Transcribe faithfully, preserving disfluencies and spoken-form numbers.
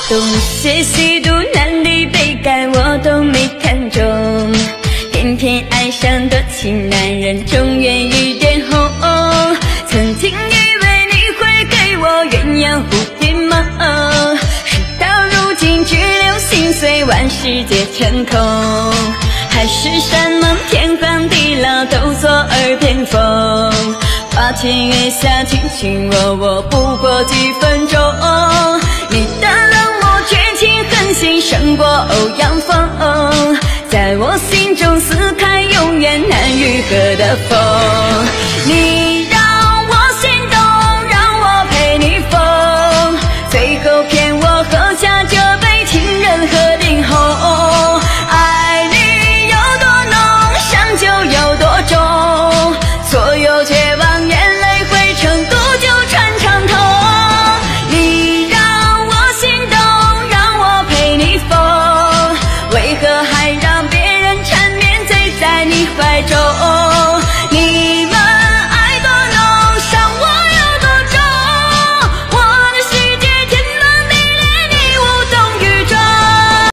东邪西毒南里北丐我都没看中，偏偏爱上多情男人终愿一点红。曾经以为你会给我鸳鸯蝴蝶梦，事到如今只留心碎，万事皆成空。海誓山盟天荒地老都作耳边风，花前月下卿卿我我不过几分钟。你的冷漠绝情狠心胜过欧阳锋，在我心中撕开永远难愈合的缝。你让我心动，让我陪你疯，最后骗我喝下这杯情人喝定红。爱你有多浓，伤就有多重，所有绝望眼泪汇成毒酒穿肠痛。你让我心动，让我陪你疯，为何还让别人缠绵醉在你怀中？